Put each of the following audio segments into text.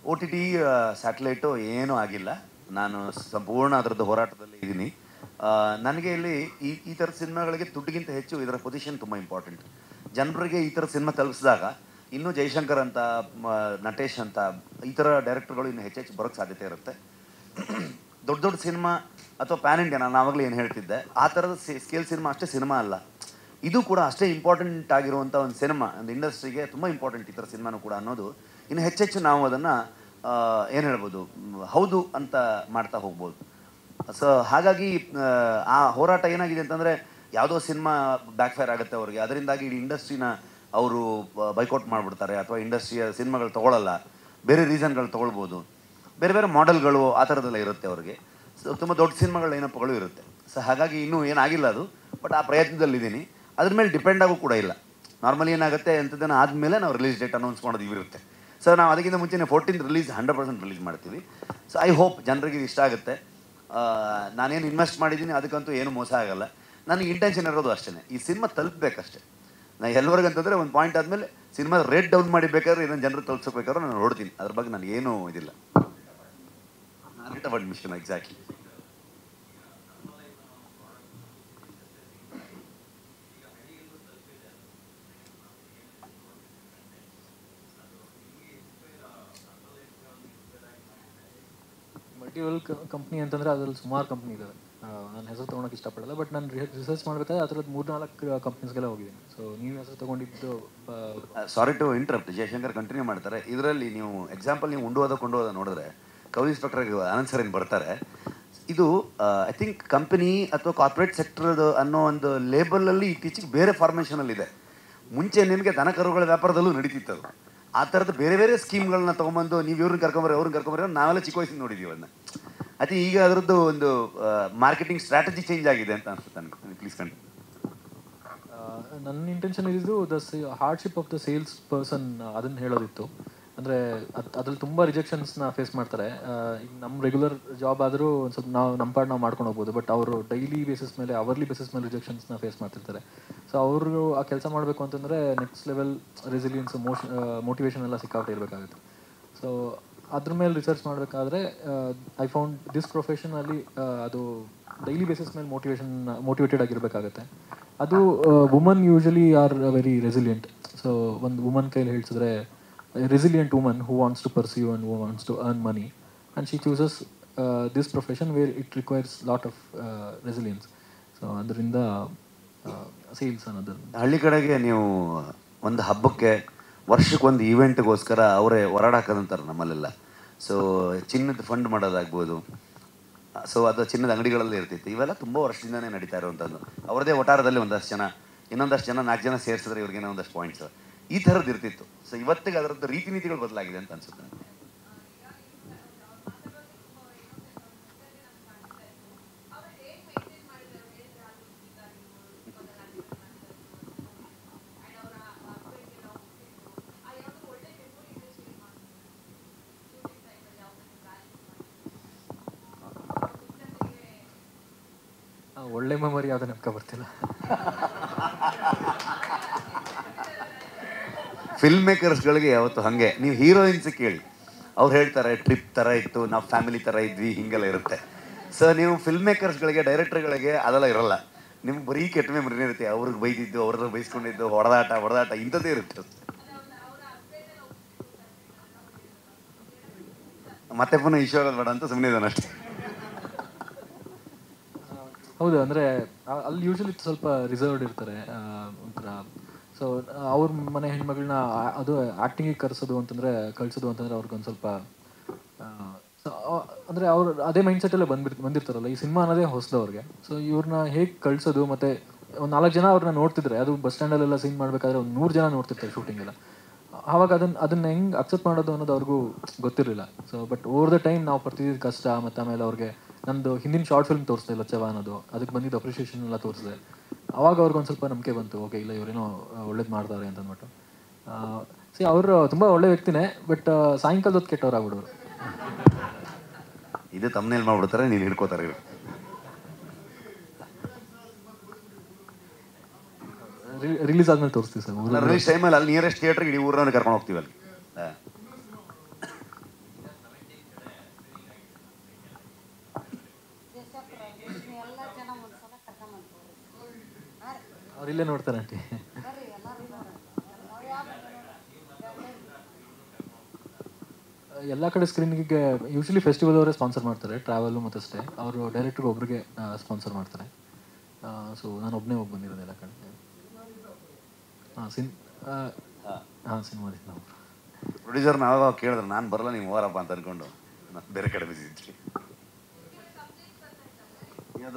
OTT satellite ಏನೂ ಆಗಿಲ್ಲ. ನಾನು ಸಂಪೂರ್ಣ ಅದರದ್ದು ಹೋರಾಟದಲ್ಲಿ ಇದ್ದೀನಿ. ನನಗೆ ಇಲ್ಲಿ ಈ ಥರದ ಸಿನಿಮಾಗಳಿಗೆ ದುಡ್ಡಿಗಿಂತ ಹೆಚ್ಚು ಇದರ ಪೊಸಿಷನ್ ತುಂಬ ಇಂಪಾರ್ಟೆಂಟ್. ಜನರಿಗೆ ಈ ಥರ ಸಿನಿಮಾ ತಲುಪಿಸಿದಾಗ ಇನ್ನೂ ಜೈಶಂಕರ್ ಅಂತ, ನಟೇಶ್ ಅಂತ ಈ ಥರ ಡೈರೆಕ್ಟರ್ಗಳು ಇನ್ನೂ ಹೆಚ್ಚೆಚ್ಚು ಬರೋಕ್ಕೆ ಸಾಧ್ಯತೆ ಇರುತ್ತೆ. ದೊಡ್ಡ ದೊಡ್ಡ ಸಿನಿಮಾ ಅಥವಾ ಪ್ಯಾನ್ ಇಂಡಿಯಾ, ನಾನು ಆವಾಗಲೇ ಏನು ಹೇಳ್ತಿದ್ದೆ, ಆ ಥರದ ಸ್ಕೇಲ್ ಸಿನಿಮಾ ಅಷ್ಟೇ ಸಿನಿಮಾ ಅಲ್ಲ, ಇದು ಕೂಡ ಅಷ್ಟೇ ಇಂಪಾರ್ಟೆಂಟ್ ಆಗಿರುವಂಥ ಒಂದು ಸಿನಿಮಾ, ಒಂದು ಇಂಡಸ್ಟ್ರಿಗೆ ತುಂಬ ಇಂಪಾರ್ಟೆಂಟ್ ಈ ಥರ ಸಿನಿಮಾನು ಕೂಡ ಅನ್ನೋದು ಇನ್ನು ಹೆಚ್ಚೆಚ್ಚು ನಾವು ಅದನ್ನು ಏನು ಹೇಳ್ಬೋದು, ಹೌದು ಅಂತ ಮಾಡ್ತಾ ಹೋಗ್ಬೋದು. ಸೊ ಹಾಗಾಗಿ ಆ ಹೋರಾಟ ಏನಾಗಿದೆ ಅಂತಂದರೆ, ಯಾವುದೋ ಸಿನಿಮಾ ಬ್ಯಾಕ್ಫೈರ್ ಆಗುತ್ತೆ ಅವ್ರಿಗೆ, ಅದರಿಂದಾಗಿ ಇಡೀ ಇಂಡಸ್ಟ್ರಿನ ಅವರು ಬೈಕೌಟ್ ಮಾಡಿಬಿಡ್ತಾರೆ, ಅಥವಾ ಇಂಡಸ್ಟ್ರಿಯ ಸಿನಿಮಾಗಳು ತೊಗೊಳ್ಳಲ್ಲ, ಬೇರೆ ರೀಸನ್ಗಳು ತೊಗೊಳ್ಬೋದು, ಬೇರೆ ಬೇರೆ ಮಾಡೆಲ್ಗಳು ಆ ಥರದ್ದೆಲ್ಲ ಇರುತ್ತೆ ಅವ್ರಿಗೆ. ಸೊ ತುಂಬ ದೊಡ್ಡ ಸಿನಿಮಾಗಳ ಏನಪ್ಪಗಳು ಇರುತ್ತೆ. ಸೊ ಹಾಗಾಗಿ ಇನ್ನೂ ಏನಾಗಿಲ್ಲ ಅದು, ಬಟ್ ಆ ಪ್ರಯತ್ನದಲ್ಲಿದ್ದೀನಿ. ಅದ್ರ ಮೇಲೆ ಡಿಪೆಂಡ್ ಆಗೋ ಕೂಡ ಇಲ್ಲ. ನಾರ್ಮಲಿ ಏನಾಗುತ್ತೆ ಅಂಥದ್ದನ್ನು ಆದಮೇಲೆ ನಾವು ರಿಲೀಸ್ ಡೇಟ್ ಅನೌನ್ಸ್ ಮಾಡೋದು ಇರುತ್ತೆ. ಸೊ ನಾವು ಅದಕ್ಕಿಂತ ಮುಂಚೆನೇ 14th ರಿಲೀಸ್ 100% ರಿಲೀಸ್ ಮಾಡ್ತೀವಿ. ಸೊ ಐ ಹೋಪ್ ಜನರಿಗೆ ಇದು ಇಷ್ಟ ಆಗುತ್ತೆ. ನಾನೇನು ಇನ್ವೆಸ್ಟ್ ಮಾಡಿದ್ದೀನಿ ಅದಕ್ಕಂತೂ ಏನು ಮೋಸ ಆಗಲ್ಲ. ನನಗೆ ಇಂಟೆನ್ಷನ್ ಇರೋದು ಅಷ್ಟೇ, ಈ ಸಿನಿಮಾ ತಲುಪಬೇಕಷ್ಟೇ. ನಾನು ಎಲ್ಲರಿಗಂತಂದರೆ ಒಂದು ಪಾಯಿಂಟ್ ಆದಮೇಲೆ ಸಿನಿಮಾ ರೇಟ್ ಡೌನ್ ಮಾಡಿ ಬೇಕಾದ್ರೆ ಇನ್ನೊಂದು ಜನರು ತಲುಪಿಸ್ಬೇಕಾದ್ರೆ ನಾನು ನೋಡ್ತೀನಿ. ಅದ್ರ ಬಗ್ಗೆ ನನಗೇನು ಇದಿಲ್ಲ. Mission exactly. ಮಲ್ಟಿವಲ್ ಕಂಪ್ನಿ ಅಂತಂದರೆ ಅದ್ರಲ್ಲಿ ಸುಮಾರು ಕಂಪ್ನಿ ಇದ್ದಾವೆ. ನಾನು ಹೆಸರು ತೊಗೊಳಕ್ಕೆ ಇಷ್ಟಪಡಲ್ಲ, ಬಟ್ ನಾನು ರಿಸರ್ಚ್ ಮಾಡಬೇಕಾದ್ರೆ ಆ ಥರದ್ದು 3-4 ಕಂಪ್ನೀಸ್ಗೆಲ್ಲ ಹೋಗಿದ್ದೀನಿ. ಸೊ ನೀವು ಹೆಸರು ತೊಗೊಂಡಿದ್ದು sorry to interrupt, Jayashankar continue ಮಾಡ್ತಾರೆ. ಇದರಲ್ಲಿ ನೀವು ಎಕ್ಸಾಂಪಲ್ ನೀವು ಕೊಂಡೋದ ನೋಡಿದ್ರೆ ಕೌಲ್ ಇನ್ಸ್ಪೆಕ್ಟರ್ಗೆ ಆನಂದ್ ಸರ್ ಏನು ಬರ್ತಾರೆ. ಇದು ಐ ಥಿಂಕ್ ಕಂಪನಿ ಅಥವಾ ಕಾರ್ಪೊರೇಟ್ ಸೆಕ್ಟರ್ದು ಅನ್ನೋ ಒಂದು ಲೇಬಲಲ್ಲಿ ಇತ್ತೀಚೆಗೆ ಬೇರೆ ಫಾರ್ಮೇಷನಲ್ಲಿದೆ. ಮುಂಚೆ ನಿಮಗೆ ದನ ಕರುಗಳ ವ್ಯಾಪಾರದಲ್ಲೂ ನಡೀತಿತ್ತು. ಆ ಥರದ್ದು ಬೇರೆ ಬೇರೆ ಸ್ಕೀಮ್ಗಳನ್ನ ತೊಗೊಂಬಂದು ನೀವು ಇವ್ರನ್ನ ಕರ್ಕೊಂಬರ್ರಿ ಅವ್ರನ್ನ ಕರ್ಕೊಂಬರ್ರಿ ನಾವೆಲ್ಲ ಚಿಕ್ಕ ವಯಸ್ಸಿನ ನೋಡಿದ್ದೀವಿ ಅದನ್ನ. ಐ ಥಿಂಕ್ ಈಗ ಅದರದ್ದು ಒಂದು ಮಾರ್ಕೆಟಿಂಗ್ ಸ್ಟ್ರಾಟಜಿ ಚೇಂಜ್ ಆಗಿದೆ ಅಂತ ಅನ್ಸುತ್ತೆ ನನಗೆ. ಪ್ಲೀಸ್ ಕಂಡು. ನನ್ನ ಇಂಟೆನ್ಷನ್ ಇದ್ದಿದ್ದು hardship of the sales person, ಅದನ್ನು ಹೇಳೋದಿತ್ತು. ಅಂದರೆ ಅದ್ರಲ್ಲಿ ತುಂಬ ರಿಜೆಕ್ಷನ್ಸ್ನ ಫೇಸ್ ಮಾಡ್ತಾರೆ. ಈಗ ನಮ್ಮ ರೆಗ್ಯುಲರ್ ಜಾಬ್ ಆದರೂ ಒಂದು ಸ್ವಲ್ಪ ನಮ್ಮ ಪಾಡ್ ನಾವು ಮಾಡ್ಕೊಂಡು ಹೋಗ್ಬೋದು, ಬಟ್ ಅವರು ಡೈಲಿ ಬೇಸಿಸ್ ಮೇಲೆ, ಅವರ್ಲಿ ಬೇಸಿಸ್ ಮೇಲೆ ರಿಜೆಕ್ಷನ್ಸ್ನ ಫೇಸ್ ಮಾಡ್ತಿರ್ತಾರೆ. ಸೊ ಅವರು ಆ ಕೆಲಸ ಮಾಡಬೇಕು ಅಂತಂದರೆ ನೆಕ್ಸ್ಟ್ ಲೆವೆಲ್ ರೆಸಿಲಿಯನ್ಸ್, ಮೋಟಿವೇಶನ್ ಎಲ್ಲ ಸಿಕ್ಕಾಪಟ್ಟೆ ಇರಬೇಕಾಗುತ್ತೆ. ಸೊ ಅದ್ರ ಮೇಲೆ ರಿಸರ್ಚ್ ಮಾಡಬೇಕಾದ್ರೆ ಐ ಫೌಂಡ್ ದಿಸ್ ಪ್ರೊಫೆಷನಲ್ಲಿ ಅದು ಡೈಲಿ ಬೇಸಿಸ್ ಮೇಲೆ ಮೋಟಿವೇಟೆಡ್ ಆಗಿರಬೇಕಾಗತ್ತೆ. ಅದು woman usually are very resilient. So ಒಂದು ವುಮನ್ ಕೈಲಿ ಹೇಳ್ಸಿದ್ರೆ resilient woman who wants to pursue and who wants to earn money, and she chooses this profession where it requires lot of resilience. So ಅದರಿಂದ sales ಅನ್ನೋದು. ಹಳ್ಳಿ ಕಡೆಗೆ ನೀವು ಒಂದು ಹಬ್ಬಕ್ಕೆ ವರ್ಷಕ್ಕೊಂದು ಈವೆಂಟ್ಗೋಸ್ಕರ ಅವರೇ ಹೊರಡಾಕದಂತಾರೆ ನಮ್ಮಲ್ಲೆಲ್ಲ. ಸೊ ಚಿನ್ನದ ಫಂಡ್ ಮಾಡೋದಾಗ್ಬೋದು, ಸೊ ಅದು ಚಿನ್ನದ ಅಂಗಡಿಗಳಲ್ಲೇ ಇರ್ತಿತ್ತು. ಇವೆಲ್ಲ ತುಂಬ ವರ್ಷದಿಂದನೇ ನಡೀತಾ ಇರುವಂಥದ್ದು. ಅವರದೇ ವಟಾರದಲ್ಲಿ ಒಂದಷ್ಟು ಜನ, ಇನ್ನೊಂದಷ್ಟು ಜನ 4 ಜನ ಸೇರಿಸಿದ್ರೆ ಇವ್ರಿಗೇನೋ ಒಂದಷ್ಟು ಪಾಯಿಂಟ್ಸ್, ಈ ಥರದ್ದು ಇರ್ತಿತ್ತು. ಸೊ ಇವತ್ತಿಗೆ ಅದರದ್ದು ರೀತಿ ನೀತಿಗಳು ಬದಲಾಗಿದೆ ಅಂತ ಅನ್ಸುತ್ತೆ. ಒಳ್ಳೆ ಮೆಮೊರಿ ಯಾವುದೂ ನೆನಪು ಬರ್ತಿಲ್ಲ. ಫಿಲ್ಮ್ ಮೇಕರ್ಸ್ಗಳಿಗೆ ಯಾವತ್ತು ಹಾಗೆ, ನೀವು ಹೀರೋಯಿನ್ಸ್ ಕೇಳಿ, ಅವ್ರು ಹೇಳ್ತಾರೆ ಟ್ರಿಪ್ ಥರ ಇತ್ತು, ನಾವು ಫ್ಯಾಮಿಲಿ ಥರ ಇದ್ವಿ, ಹಿಂಗೆಲ್ಲ ಇರುತ್ತೆ. ಸೊ ನೀವು ಫಿಲ್ಮ್ ಮೇಕರ್ಸ್ಗಳಿಗೆ, ಡೈರೆಕ್ಟರ್ಗಳಿಗೆ ಅದೆಲ್ಲ ಇರೋಲ್ಲ. ನಿಮ್ಗೆ ಬರೀ ಕೆಟ್ಟ ಮೆಮೊರಿನೇ ಇರುತ್ತೆ. ಅವ್ರಿಗೆ ಬೈದಿದ್ದು, ಅವ್ರನ್ನ ಬೈಸ್ಕೊಂಡಿದ್ದು, ಹೊಡೆದಾಟ ಇಂಥದ್ದೇ ಇರುತ್ತೆ. ಮತ್ತೆ ಪುನಃ ಈಶ್ವರ ಬೇಡ ಅಂತ ಸುಮ್ಮನೆ ಇದ್ದಾನೆ ಅಷ್ಟೇ. ಹೌದು, ಅಂದರೆ ಅಲ್ಲಿ ಯೂಶಲಿ ಸ್ವಲ್ಪ ರಿಸರ್ವ್ಡ್ ಇರ್ತಾರೆ ಒಂಥರ. ಸೊ ಅವ್ರ ಮನೆ ಹೆಣ್ಮಗಳನ್ನ ಅದು ಆ್ಯಕ್ಟಿಂಗಿಗೆ ಕಳಿಸೋದು ಅಂತಂದರೆ ಅವ್ರಿಗೊಂದು ಸ್ವಲ್ಪ ಅಂದರೆ ಅವ್ರು ಅದೇ ಮೈಂಡ್ಸೆಟ್ಟಲ್ಲೇ ಬಂದಿರ್ತಾರಲ್ಲ. ಈ ಸಿನಿಮಾ ಅನ್ನೋದೇ ಹೊಸದು ಅವ್ರಿಗೆ. ಸೊ ಇವ್ರನ್ನ ಹೇಗೆ ಕಳಿಸೋದು, ಮತ್ತು ಒಂದು 4 ಜನ ಅವ್ರನ್ನ ನೋಡ್ತಿದ್ರೆ, ಅದು ಬಸ್ ಸ್ಟ್ಯಾಂಡಲ್ಲೆಲ್ಲ ಸೀನ್ ಮಾಡಬೇಕಾದ್ರೆ ಒಂದು 100 ಜನ ನೋಡ್ತಿರ್ತಾರೆ ಶೂಟಿಂಗೆಲ್ಲ. ಆವಾಗ ಅದನ್ನು ಹೆಂಗೆ ಅಕ್ಸೆಪ್ಟ್ ಮಾಡೋದು ಅನ್ನೋದು ಅವ್ರಿಗೂ ಗೊತ್ತಿರಲಿಲ್ಲ. So but over the time ನಾವು ಪಡ್ತಿದ್ದ ಕಷ್ಟ, ಮತ್ತು ಆಮೇಲೆ ಅವ್ರಿಗೆ ನಮ್ಮದು ಹಿಂದಿನ ಶಾರ್ಟ್ ಫಿಲ್ಮ್ ತೋರಿಸ್ದೆ ಲಚ್ಚವ ಅನ್ನೋದು, ಅದಕ್ಕೆ ಬಂದಿದ್ದು ಅಪ್ರಿಷಿಯೇಷನ್ ಎಲ್ಲ ತೋರಿಸಿದೆ. ಆವಾಗ ಅವ್ರಿಗೊಂದು ಸ್ವಲ್ಪ ನಂಬಿಕೆ ಬಂತು, ಓಕೆ ಇಲ್ಲ ಇವರೇನೋ ಒಳ್ಳೇದು ಮಾಡ್ತಾರೆ ಅಂತ ಅಂದ್ಬಿಟ್ಟು. ಅವರು ತುಂಬ ಒಳ್ಳೆ ವ್ಯಕ್ತಿನೇ, ಬಟ್ ಸಾಯಂಕಾಲದ ಹೊತ್ತು ಕೆಟ್ಟವ್ರಾಗ್ಬಿಡೋರು. ಇದು ತಮ್ಮನೇಲಿ ಮಾಡ್ಬಿಡ್ತಾರೆ, ನೀನು ಹಿಡ್ಕೋತಾರೆ. ರಿಲೀಸ್ ಆದ್ಮೇಲೆ ತೋರಿಸ್ತೀವಿ ಸರ್. ರಿಲೀಸ್ ಟೈಮಲ್ಲಿ ಅಲ್ಲಿ ನಿಯರೆಸ್ಟ್ ಥಿಯೇಟ್ರಿಗೆ ಇಡೀ ಊರನ್ನ ಕರ್ಕೊಂಡು ಹೋಗ್ತೀವಿ ಅಲ್ಲಿ. ಅವ್ರು ಇಲ್ಲೇ ನೋಡ್ತಾರೆ ಆಂಟಿ. ಎಲ್ಲ ಕಡೆ ಸ್ಕ್ರೀನಿಗೆ ಯೂಶ್ವಲಿ ಫೆಸ್ಟಿವಲ್ ಅವರೇ ಸ್ಪಾನ್ಸರ್ ಮಾಡ್ತಾರೆ, ಟ್ರಾವೆಲು ಮತ್ತು ಸ್ಟೇ. ಅವರು ಡೈರೆಕ್ಟ್ರಿಗೆ ಒಬ್ರಿಗೆ ಸ್ಪಾನ್ಸರ್ ಮಾಡ್ತಾರೆ. ಸೊ ನಾನು ಒಬ್ಬನೇ ಹೋಗಿ ಬಂದಿರೋದು ಎಲ್ಲ ಕಡೆ. ಸಿನಿಮಾದಿಂದ ಅವರು ಪ್ರೊಡ್ಯೂಸರ್ ನಾವು ಕೇಳಿದ್ರೆ ನಾನು ಬರಲ್ಲ, ನೀವು ಹೋರಪ್ಪ ಅಂತ ಅಂದ್ಕೊಂಡು ನಾನು ಬೇರೆ ಕಡೆ ಬಿಸಿ ಇದ್ವಿ. ಅದು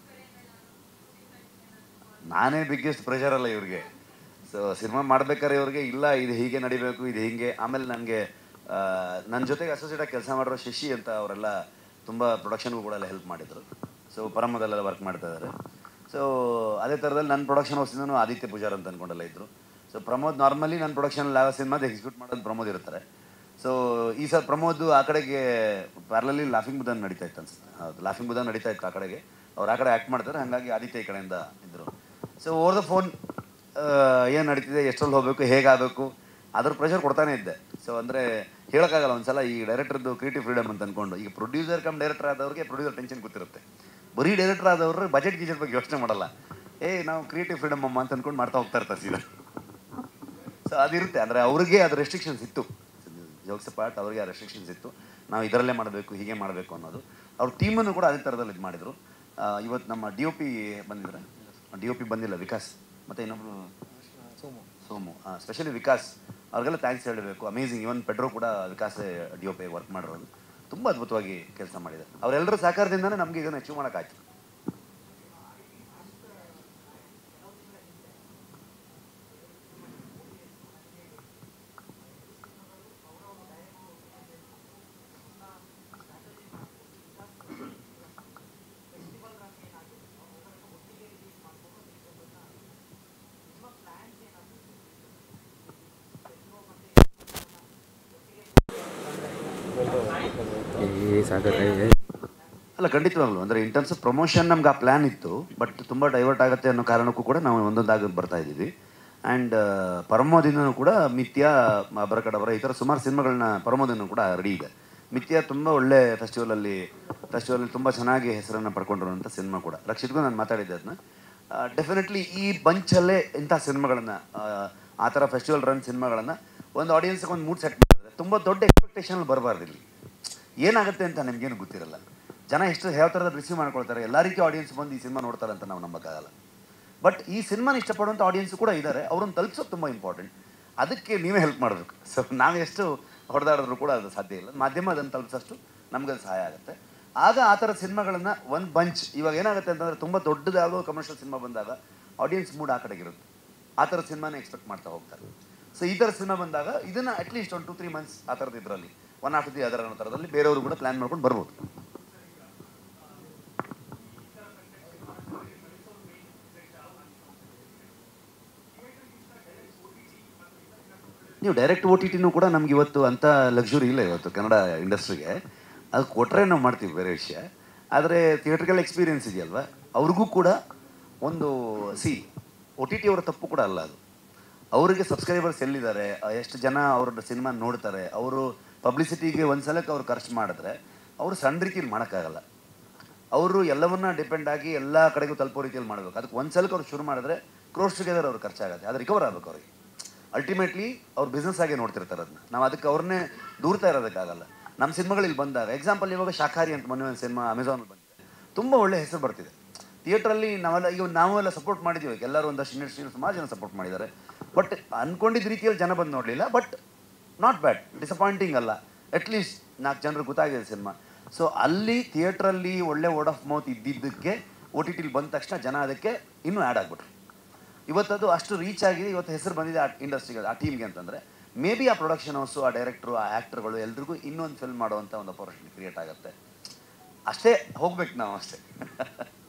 ನಾನೇ ಬಿಗ್ಗೆಸ್ಟ್ ಪ್ರೆಷರ್ ಅಲ್ಲ ಇವ್ರಿಗೆ. ಸೊ ಸಿನಿಮಾ ಮಾಡ್ಬೇಕಾದ್ರೆ ಇವ್ರಿಗೆ ಇಲ್ಲ ಇದು ಹೀಗೆ ನಡಿಬೇಕು, ಇದು ಹೀಗೆ. ಆಮೇಲೆ ನನಗೆ ನನ್ನ ಜೊತೆಗೆ ಅಸೋಸಿಯೇಟಾಗಿ ಕೆಲಸ ಮಾಡಿರೋ ಶಶಿ ಅಂತ ಅವರೆಲ್ಲ ತುಂಬ ಪ್ರೊಡಕ್ಷನ್ಗೂ ಕೂಡ ಎಲ್ಲ ಹೆಲ್ಪ್ ಮಾಡಿದರು. ಸೊ ಪರಮದಲ್ಲೆಲ್ಲ ವರ್ಕ್ ಮಾಡ್ತಾ ಇದ್ದಾರೆ. ಸೊ ಅದೇ ಥರದಲ್ಲಿ ನನ್ನ ಪ್ರೊಡಕ್ಷನ್ ಹೌಸಿಂದನೂ ಆದಿತ್ಯ ಪೂಜಾರ್ ಅಂತ ಅಂದ್ಕೊಂಡೆಲ್ಲ ಇದ್ದರು. ಸೊ ಪ್ರಮೋದ್ ನಾರ್ಮಲಿ ನನ್ನ ಪ್ರೊಡಕ್ಷನಲ್ಲಿ ಯಾವ ಸಿನಿಮಾದ ಎಕ್ಸಿಕ್ಯೂಟ್ ಮಾಡೋದು ಪ್ರಮೋದ್ ಇರ್ತಾರೆ. ಸೊ ಈ ಸಲ ಪ್ರಮೋದ್ ಆ ಕಡೆಗೆ ಪ್ಯಾರಲಲ್ಲಿ ಲಾಫಿಂಗ್ ಬುಧನ್ ನಡೀತಾ ಇತ್ತು ಅನ್ಸುತ್ತೆ. ಹೌದು, ಲಾಫಿಂಗ್ ಬುಧನ್ ನಡೀತಾ ಇತ್ತು ಆ ಕಡೆಗೆ. ಅವ್ರು ಆ ಕಡೆ ಆ್ಯಕ್ಟ್ ಮಾಡ್ತಾರೆ, ಹಾಗಾಗಿ ಆದಿತ್ಯ ಈ ಕಡೆಯಿಂದ ಇದ್ದರು. ಸೊ ಓವರ್ ದ ಫೋನ್ ಏನು ನಡೀತಿದೆ, ಎಷ್ಟರಲ್ಲಿ ಹೋಗಬೇಕು, ಹೇಗಾಗಬೇಕು, ಅದ್ರ ಪ್ರೆಷರ್ ಕೊಡ್ತಾನೆ ಇದ್ದೆ. ಸೊ ಅಂದರೆ ಹೇಳೋಕ್ಕಾಗಲ್ಲ ಒಂದ್ಸಲ ಈ ಡೈರೆಕ್ಟರ್ದು ಕ್ರಿಯೇಟಿವ್ ಫ್ರೀಡಮ್ ಅಂತ ಅಂದ್ಕೊಂಡು. ಈಗ ಪ್ರೊಡ್ಯೂಸರ್ ಕಮ್ ಡೈರೆಕ್ಟರ್ ಆದವ್ರಿಗೆ ಪ್ರೊಡ್ಯೂಸರ್ ಟೆನ್ಷನ್ ಗೊತ್ತಿರುತ್ತೆ. ಬರೀ ಡೈರೆಕ್ಟರ್ ಆದವರು ಬಜೆಟ್ ಗೀಜೆಟ್ ಬಗ್ಗೆ ಯೋಚನೆ ಮಾಡಲ್ಲ. ನಾವು ಕ್ರಿಯೇಟಿವ್ ಫ್ರೀಡಮ್ ಅಮ್ಮ ಅಂತ ಅಂದ್ಕೊಂಡು ಮಾಡ್ತಾ ಹೋಗ್ತಾ ಇರ್ತಾರೆ ಸೀದಾ. ಸೊ ಅದಿರುತ್ತೆ. ಅಂದರೆ ಅವ್ರಿಗೆ ಅದು ರೆಸ್ಟ್ರಿಕ್ಷನ್ಸ್ ಇತ್ತು, ಜೋಕ್ಸ್ ಪಾರ್ಟ್ ಅವ್ರಿಗೆ ಆ ರೆಸ್ಟ್ರಿಕ್ಷನ್ಸ್ ಇತ್ತು. ನಾವು ಇದರಲ್ಲೇ ಮಾಡಬೇಕು, ಹೀಗೆ ಮಾಡಬೇಕು ಅನ್ನೋದು. ಅವ್ರ ಟೀಮನ್ನು ಕೂಡ ಅದೇ ಥರದಲ್ಲಿ ಇದು ಮಾಡಿದರು. ಇವತ್ತು ನಮ್ಮ DOP ಬಂದಿದ್ದಾರೆ. DOP ಬಂದಿಲ್ಲ, ವಿಕಾಸ್ ಮತ್ತು ಇನ್ನೊಬ್ರು ಸೋಮು. ಸ್ಪೆಷಲಿ ವಿಕಾಸ್ ಅವ್ರಿಗೆಲ್ಲ ಥ್ಯಾಂಕ್ಸ್ ಹೇಳಬೇಕು. ಅಮೇಝಿಂಗ್. ಇವನ್ ಪೆಟ್ರೋ ಕೂಡ ವಿಕಾಸ್ DOP ವರ್ಕ್ ಮಾಡಿರೋದು. ತುಂಬ ಅದ್ಭುತವಾಗಿ ಕೆಲಸ ಮಾಡಿದ್ದಾರೆ. ಅವರೆಲ್ಲರ ಸಹಕಾರದಿಂದನೇ ನಮಗೆ ಇದನ್ನು ಅಚೀವ್ ಮಾಡೋಕ್ಕಾಯ್ತು. ಅಲ್ಲ, ಖಂಡಿತವಾಗ್ಲು ಅಂದರೆ ಇನ್ ಟರ್ಮ್ಸ್ ಆಫ್ ಪ್ರಮೋಷನ್ ನಮ್ಗೆ ಆ ಪ್ಲ್ಯಾನ್ ಇತ್ತು. ಬಟ್ ತುಂಬ ಡೈವರ್ಟ್ ಆಗುತ್ತೆ ಅನ್ನೋ ಕಾರಣಕ್ಕೂ ಕೂಡ ನಾವು ಒಂದೊಂದಾಗಿ ಬರ್ತಾ ಇದ್ದೀವಿ. ಆ್ಯಂಡ್ ಪರಮೋದಿಂದನೂ ಕೂಡ ಮಿಥ್ಯಾ, ಬರಕಡವರ, ಈ ಥರ ಸುಮಾರು ಸಿನಿಮಾಗಳನ್ನ ಪರಮೋದಿಂದನೂ ಕೂಡ ರೆಡಿ ಇದೆ. ಮಿಥ್ಯಾ ತುಂಬ ಒಳ್ಳೆ ಫೆಸ್ಟಿವಲಲ್ಲಿ ತುಂಬ ಚೆನ್ನಾಗಿ ಹೆಸರನ್ನು ಪಡ್ಕೊಂಡಿರುವಂಥ ಸಿನಿಮಾ ಕೂಡ. ರಕ್ಷಿತ್ಗೂ ನಾನು ಮಾತಾಡಿದ್ದೆ ಅದನ್ನ. ಡೆಫಿನೆಟ್ಲಿ ಈ ಬಂಚಲ್ಲೇ ಇಂಥ ಸಿನಿಮಾಗಳನ್ನು, ಆ ಥರ ಫೆಸ್ಟಿವಲ್ ರನ್ ಸಿನಿಮಾಗಳನ್ನು ಒಂದು ಆಡಿಯನ್ಸ್ಗೆ ಒಂದು ಮೂಡ್ ಸೆಟ್ ಮಾಡಿದ್ರೆ ತುಂಬ ದೊಡ್ಡ ಎಕ್ಸ್ಪೆಕ್ಟೇಷನ್ ಬರಬಾರ್ದು. ಇಲ್ಲಿ ಏನಾಗುತ್ತೆ ಅಂತ ನಿಮಗೇನು ಗೊತ್ತಿರಲ್ಲ. ಜನ ಎಷ್ಟು ಯಾವ ಥರದ ರಿಸೀವ್ ಮಾಡ್ಕೊಳ್ತಾರೆ, ಎಲ್ಲ ರೀತಿ ಆಡಿಯನ್ಸ್ ಬಂದು ಈ ಸಿನಿಮಾ ನೋಡ್ತಾರೆ ಅಂತ ನಾವು ನಂಬಕ್ಕಾಗಲ್ಲ. ಬಟ್ ಈ ಸಿನಿಮಾನ ಇಷ್ಟಪಡುವಂಥ ಆಡಿಯನ್ಸು ಕೂಡ ಇದ್ದಾರೆ. ಅವ್ರನ್ನ ತಲುಪಿಸೋದು ತುಂಬ ಇಂಪಾರ್ಟೆಂಟ್. ಅದಕ್ಕೆ ನೀವೇ ಹೆಲ್ಪ್ ಮಾಡಬೇಕು. ಸೊ ನಾವು ಎಷ್ಟು ಹೊಡೆದಾಡಿದ್ರು ಕೂಡ ಅದು ಸಾಧ್ಯ ಇಲ್ಲ. ಮಾಧ್ಯಮ ಅದನ್ನು ತಲುಪಿಸೋಷ್ಟು ನಮ್ಗೆ ಸಹಾಯ ಆಗುತ್ತೆ. ಆಗ ಆ ಥರ ಸಿನಿಮಾಗಳನ್ನು ಒಂದು ಬಂಚ್, ಇವಾಗ ಏನಾಗುತ್ತೆ ಅಂತಂದರೆ ತುಂಬ ದೊಡ್ಡದಾಗೋ ಕಮರ್ಷಿಯಲ್ ಸಿನಿಮಾ ಬಂದಾಗ ಆಡಿಯನ್ಸ್ ಮೂಡ್ ಆ ಕಡೆಗಿರುತ್ತೆ. ಆ ಥರ ಸಿನಿಮಾನೇ ಎಕ್ಸ್ಪೆಕ್ಟ್ ಮಾಡ್ತಾ ಹೋಗ್ತಾರೆ. ಸೊ ಈ ಥರ ಸಿನಿಮಾ ಬಂದಾಗ ಇದನ್ನು ಅಟ್ಲೀಸ್ಟ್ ಒಂದು 2-3 ಮಂತ್ಸ್ ಆ ಥರದ್ದು ಇದರಲ್ಲಿ ಒನ್ ಆಫ್ಟರ್ ದಿ ಅದರ್ ಅನ್ನೋ ಥರದಲ್ಲಿ ಬೇರೆಯವರು ಕೂಡ ಪ್ಲ್ಯಾನ್ ಮಾಡ್ಕೊಂಡು ಬರ್ಬೋದು. ನೀವು ಡೈರೆಕ್ಟ್ OTTನೂ ಕೂಡ ನಮ್ಗೆ ಇವತ್ತು ಅಂಥ ಲಕ್ಸುರಿ ಇಲ್ಲ ಇವತ್ತು ಕನ್ನಡ ಇಂಡಸ್ಟ್ರಿಗೆ. ಅದು ಕೊಟ್ಟರೆ ನಾವು ಮಾಡ್ತೀವಿ, ಬೇರೆ ವಿಷಯ. ಆದರೆ ಥಿಯೇಟ್ರಿಕಲ್ ಎಕ್ಸ್ಪೀರಿಯನ್ಸ್ ಇದೆಯಲ್ವ, ಅವ್ರಿಗೂ ಕೂಡ ಒಂದು OTT ಅವರ ತಪ್ಪು ಕೂಡ ಅಲ್ಲ ಅದು. ಅವರಿಗೆ ಸಬ್ಸ್ಕ್ರೈಬರ್ಸ್ ಎಲ್ಲಿದ್ದಾರೆ, ಎಷ್ಟು ಜನ ಅವ್ರ ಸಿನಿಮಾ ನೋಡ್ತಾರೆ, ಅವರು ಪಬ್ಲಿಸಿಟಿಗೆ ಒಂದು ಸಲಕ್ಕೆ ಅವ್ರು ಖರ್ಚು ಮಾಡಿದ್ರೆ ಅವರು ಸಣ್ಣ ರೀತಿಯಲ್ಲಿ ಮಾಡೋಕ್ಕಾಗಲ್ಲ. ಅವರು ಎಲ್ಲವನ್ನ ಡಿಪೆಂಡ್ ಆಗಿ ಎಲ್ಲ ಕಡೆಗೂ ತಲುಪೋ ರೀತಿಯಲ್ಲಿ ಮಾಡಬೇಕು. ಅದಕ್ಕೆ ಒಂದು ಸಲಕ್ಕೆ ಅವ್ರು ಶುರು ಮಾಡಿದ್ರೆ ಕ್ರೋಸ್ ಟುಗೆದರ್ ಅವ್ರು ಖರ್ಚಾಗುತ್ತೆ, ಅದು ರಿಕವರ್ ಆಗಬೇಕು ಅವ್ರಿಗೆ. ಅಲ್ಟಿಮೇಟ್ಲಿ ಅವ್ರು ಬಿಸ್ನೆಸ್ ಆಗೇ ನೋಡ್ತಿರ್ತಾರೆ ಅದನ್ನ. ನಾವು ಅದಕ್ಕೆ ಅವ್ರನ್ನೇ ದೂರ್ತಾ ಇರೋದಕ್ಕಾಗಲ್ಲ. ನಮ್ಮ ಸಿನಿಮಾಗಳಲ್ಲಿ ಬಂದಾಗ ಎಕ್ಸಾಂಪಲ್ ಇವಾಗ ಶಾಖಾರಿ ಅಂತ ಮೊನ್ನೆ ಒಂದು ಸಿನಿಮಾ ಅಮೆಝಾನಲ್ಲಿ ಬಂದಿದೆ, ತುಂಬ ಒಳ್ಳೆ ಹೆಸರು ಬರ್ತಿದೆ. ಥಿಯೇಟ್ರಲ್ಲಿ ನಾವೆಲ್ಲ ಸಪೋರ್ಟ್ ಮಾಡಿದ್ದೀವಿ, ಎಲ್ಲರೂ ಒಂದಷ್ಟು ಇಂಡಸ್ಟ್ರಿಯಲ್ಲಿ ಸುಮಾರು ಜನ ಸಪೋರ್ಟ್ ಮಾಡಿದ್ದಾರೆ. ಬಟ್ ಅಂದ್ಕೊಂಡಿದ್ದ ರೀತಿಯಲ್ಲಿ ಜನ ಬಂದು ನೋಡಲಿಲ್ಲ. ಬಟ್ ನಾಟ್ ಬ್ಯಾಡ್, ಡಿಸಪಾಯಿಂಟಿಂಗ್ ಅಲ್ಲ. ಅಟ್ಲೀಸ್ಟ್ 4 ಜನರಿಗೆ ಗೊತ್ತಾಗಿದೆ ಸಿನಿಮಾ. ಸೊ ಅಲ್ಲಿ ಥಿಯೇಟ್ರಲ್ಲಿ ಒಳ್ಳೆ ವರ್ಡ್ ಆಫ್ ಮೌತ್ ಇದ್ದಿದ್ದಕ್ಕೆ OTTಲಿ ಬಂದ ತಕ್ಷಣ ಜನ ಅದಕ್ಕೆ ಇನ್ನೂ ಆ್ಯಡ್ ಆಗಿಬಿಟ್ರು. ಇವತ್ತದು ಅಷ್ಟು ರೀಚ್ ಆಗಿದೆ, ಇವತ್ತು ಹೆಸರು ಬಂದಿದೆ ಆ ಇಂಡಸ್ಟ್ರಿಗೆ, ಆ ಟೀಮ್ಗೆ ಅಂತಂದರೆ ಮೇ ಬಿ ಆ ಪ್ರೊಡಕ್ಷನ್ ಹೌಸು, ಆ ಡೈರೆಕ್ಟ್ರು, ಆ ಆ್ಯಕ್ಟರ್ಗಳು ಎಲ್ರಿಗೂ ಇನ್ನೊಂದು ಫಿಲ್ಮ್ ಮಾಡುವಂಥ ಒಂದು ಅಪರ್ಚುನಿಟಿ ಕ್ರಿಯೇಟ್ ಆಗುತ್ತೆ. ಅಷ್ಟೇ ಹೋಗ್ಬೇಕು ನಾವು, ಅಷ್ಟೇ.